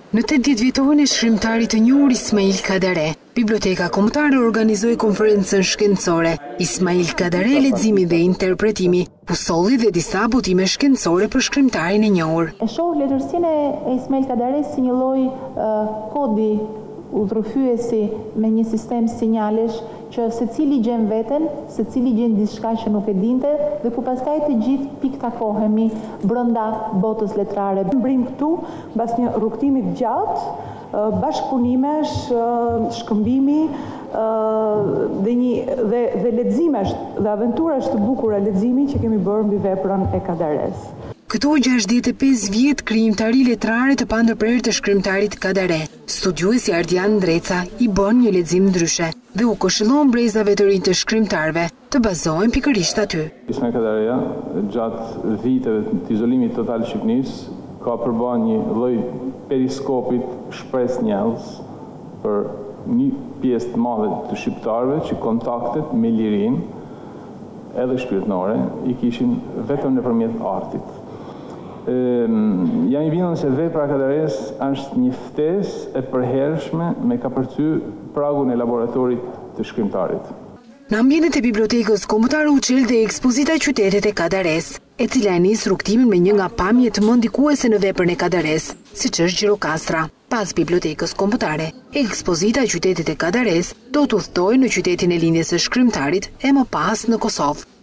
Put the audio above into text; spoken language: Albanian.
Në 80 vjetorin e shkrimtarit të njohur Ismail Kadare, Biblioteka Kombëtare organizoi konferencën shkencore Ismail Kadare leximi dhe interpretimi, pusolli dhe disa botime shkencore për shkrimtarin e njohur. E shoh letërsinë e Ismail Kadare si një lloj kodi udhërrëfyesi me një sistem sinjalesh që secili gjen veten, secili gjen diçka që nuk e dinte dhe ku pastaj të gjithë piktakohemi brenda botës letrare. Mbrim këtu mbas një rrugtimi të gjatë, bashkëpunimesh, shkëmbimi dhe leximesh dhe aventurash të bukura leximi që kemi bërë mbi veprën e Kadares. Këto 65 vjet krijimtari letrare të pandërprerë të shkrimtarit Kadare, studiuesi Ardian Ndreca i bën një lexim ndryshe dhe u këshillon brezave të rinj të shkrimtarëve të bazohen pikërisht aty. Ismail Kadareja, gjatë viteve të izolimit total të Shqipërisë, ka përbërë një lloj periskopit shpresnjellës për një pjesë të madhe të shqiptarëve që kontaktet me lirinë edhe shpirtërore i kishin vetëm nëpërmjet artit. Jam i bindur se vepra e Kadares është një ftesë e përhershme me ka përcy pragun e laboratorit të shkrimtarit. Në ambientet e Bibliotekës Kombëtare u çel dhe ekspozita Qytetet e Kadares, e cila e nis rrugtimin me një nga pamjet më ndikuese në veprën e Kadares, siç është Gjirokastra. Pas Bibliotekës Kombëtare, ekspozita Qytetet e Kadares do të udhtojë në qytetin e lindjes së shkrimtarit e më pas në Kosovë.